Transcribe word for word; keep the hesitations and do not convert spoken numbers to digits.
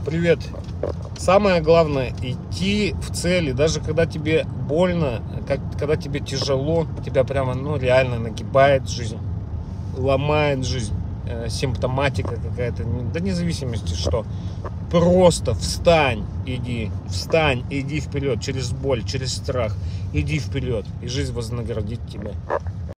Привет. Самое главное идти в цели, даже когда тебе больно, как, когда тебе тяжело, тебя прямо, ну, реально нагибает жизнь, ломает жизнь, э, симптоматика какая-то, да независимости что. Просто встань, иди, встань, иди вперед, через боль, через страх, иди вперед, и жизнь вознаградит тебя.